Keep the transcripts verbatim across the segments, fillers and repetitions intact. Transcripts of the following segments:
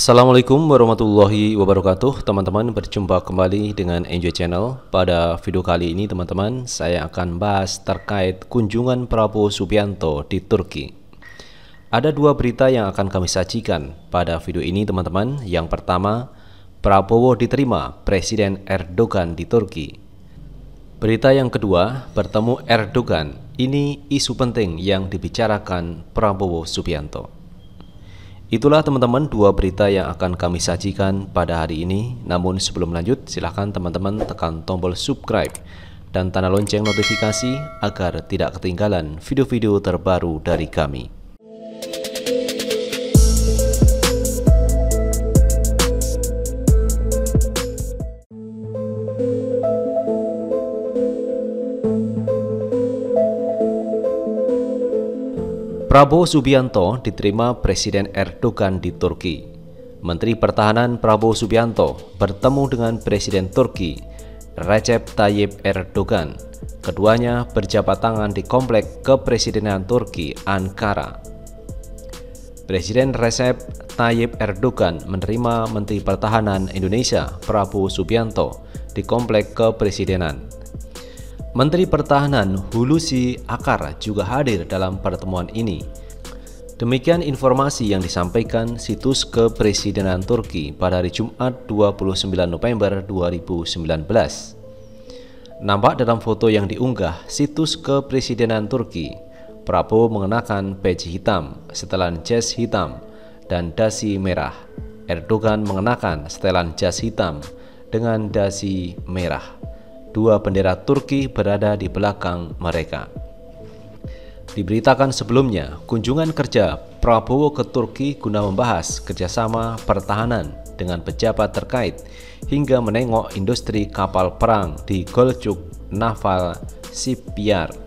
Assalamualaikum warahmatullahi wabarakatuh. Teman-teman, berjumpa kembali dengan Enjoy Channel. Pada video kali ini teman-teman, saya akan bahas terkait kunjungan Prabowo Subianto di Turki. Ada dua berita yang akan kami sajikan pada video ini teman-teman. Yang pertama, Prabowo diterima Presiden Erdogan di Turki. Berita yang kedua, bertemu Erdogan. Ini isu penting yang dibicarakan Prabowo Subianto. Itulah teman-teman dua berita yang akan kami sajikan pada hari ini. Namun sebelum lanjut, silahkan teman-teman tekan tombol subscribe dan tanda lonceng notifikasi agar tidak ketinggalan video-video terbaru dari kami. Prabowo Subianto diterima Presiden Erdogan di Turki. Menteri Pertahanan Prabowo Subianto bertemu dengan Presiden Turki Recep Tayyip Erdogan. Keduanya berjabat tangan di Komplek Kepresidenan Turki, Ankara. Presiden Recep Tayyip Erdogan menerima Menteri Pertahanan Indonesia Prabowo Subianto di Komplek Kepresidenan. Menteri Pertahanan Hulusi Akar juga hadir dalam pertemuan ini. Demikian informasi yang disampaikan situs Kepresidenan Turki pada hari Jumat dua puluh sembilan November dua ribu sembilan belas. Nampak dalam foto yang diunggah situs Kepresidenan Turki, Prabowo mengenakan peci hitam, setelan jas hitam, dan dasi merah. Erdogan mengenakan setelan jas hitam dengan dasi merah. Dua bendera Turki berada di belakang mereka. Diberitakan sebelumnya, kunjungan kerja Prabowo ke Turki guna membahas kerjasama pertahanan dengan pejabat terkait hingga menengok industri kapal perang di Gölcük Naval Shipyard.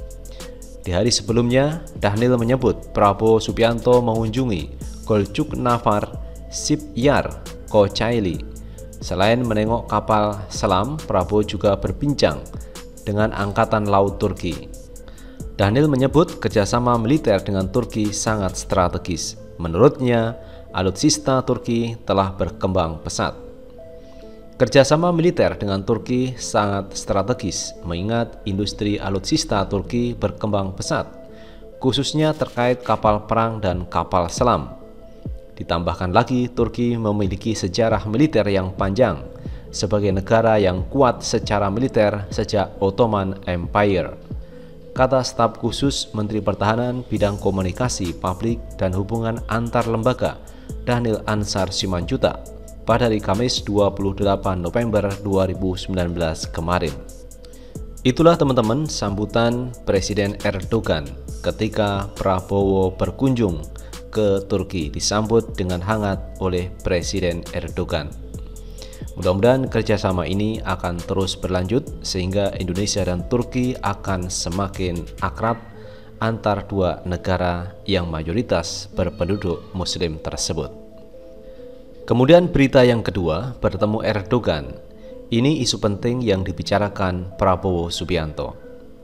Di hari sebelumnya, Dhanil menyebut Prabowo Subianto mengunjungi Gölcük Naval Shipyard Kocaeli. Selain menengok kapal selam, Prabowo juga berbincang dengan Angkatan Laut Turki. Dhanil menyebut kerjasama militer dengan Turki sangat strategis. Menurutnya, alutsista Turki telah berkembang pesat. Kerjasama militer dengan Turki sangat strategis, mengingat industri alutsista Turki berkembang pesat, khususnya terkait kapal perang dan kapal selam. Ditambahkan lagi, Turki memiliki sejarah militer yang panjang sebagai negara yang kuat secara militer sejak Ottoman Empire, kata staf khusus Menteri Pertahanan bidang komunikasi publik dan hubungan antar lembaga Dhanil Ansar Simanjuntak pada hari Kamis dua puluh delapan November dua ribu sembilan belas kemarin. Itulah teman-teman sambutan Presiden Erdogan ketika Prabowo berkunjung ke Turki, disambut dengan hangat oleh Presiden Erdogan. Mudah-mudahan kerjasama ini akan terus berlanjut sehingga Indonesia dan Turki akan semakin akrab antar dua negara yang mayoritas berpenduduk Muslim tersebut. Kemudian berita yang kedua, bertemu Erdogan. Ini isu penting yang dibicarakan Prabowo Subianto.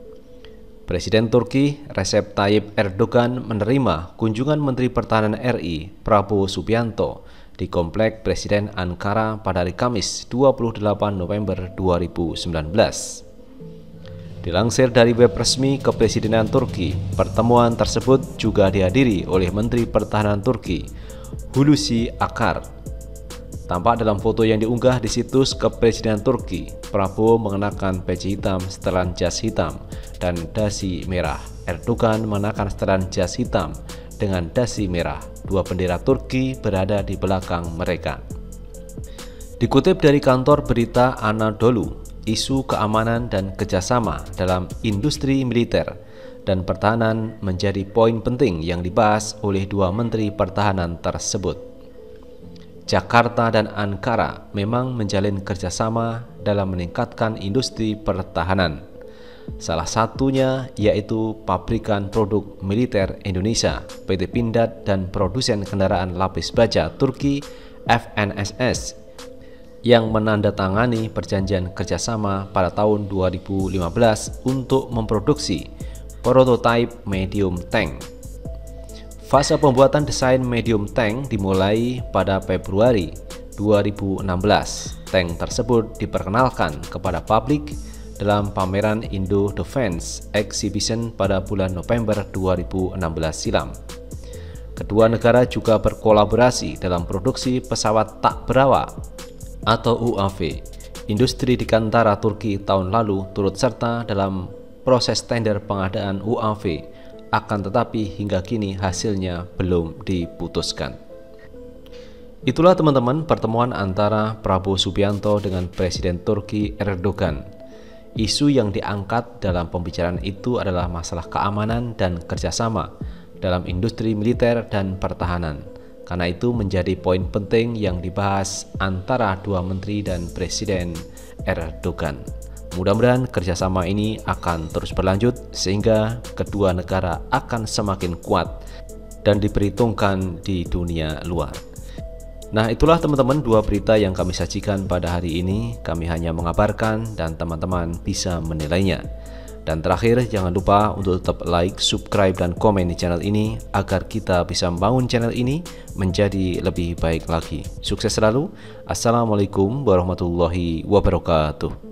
Presiden Turki Recep Tayyip Erdogan menerima kunjungan Menteri Pertahanan R I Prabowo Subianto di Komplek Presiden Ankara pada hari Kamis dua puluh delapan November dua ribu sembilan belas. Dilansir dari web resmi Kepresidenan Turki, pertemuan tersebut juga dihadiri oleh Menteri Pertahanan Turki Hulusi Akar. Tampak dalam foto yang diunggah di situs Kepresidenan Turki, Prabowo mengenakan peci hitam, setelan jas hitam, dan dasi merah. Erdogan mengenakan setelan jas hitam dengan dasi merah. Dua bendera Turki berada di belakang mereka. Dikutip dari kantor berita Anadolu, isu keamanan dan kerjasama dalam industri militer dan pertahanan menjadi poin penting yang dibahas oleh dua menteri pertahanan tersebut. Jakarta dan Ankara memang menjalin kerjasama dalam meningkatkan industri pertahanan. Salah satunya yaitu pabrikan produk militer Indonesia, P T Pindad, dan produsen kendaraan lapis baja Turki F N S S yang menandatangani perjanjian kerjasama pada tahun dua ribu lima belas untuk memproduksi prototipe medium tank. Fase pembuatan desain medium tank dimulai pada Februari dua ribu enam belas. Tank tersebut diperkenalkan kepada publik dalam pameran Indo Defense Exhibition pada bulan November dua ribu enam belas silam. Kedua negara juga berkolaborasi dalam produksi pesawat tak berawak atau U A V. Industri Dirgantara Turki tahun lalu turut serta dalam proses tender pengadaan U A V. Akan tetapi hingga kini hasilnya belum diputuskan. Itulah teman-teman pertemuan antara Prabowo Subianto dengan Presiden Turki Erdogan. Isu yang diangkat dalam pembicaraan itu adalah masalah keamanan dan kerjasama dalam industri militer dan pertahanan. Karena itu menjadi poin penting yang dibahas antara dua menteri dan Presiden Erdogan. Mudah-mudahan kerjasama ini akan terus berlanjut sehingga kedua negara akan semakin kuat dan diperhitungkan di dunia luar. Nah, itulah teman-teman dua berita yang kami sajikan pada hari ini. Kami hanya mengabarkan dan teman-teman bisa menilainya. Dan terakhir, jangan lupa untuk tetap like, subscribe, dan komen di channel ini agar kita bisa membangun channel ini menjadi lebih baik lagi. Sukses selalu. Assalamualaikum warahmatullahi wabarakatuh.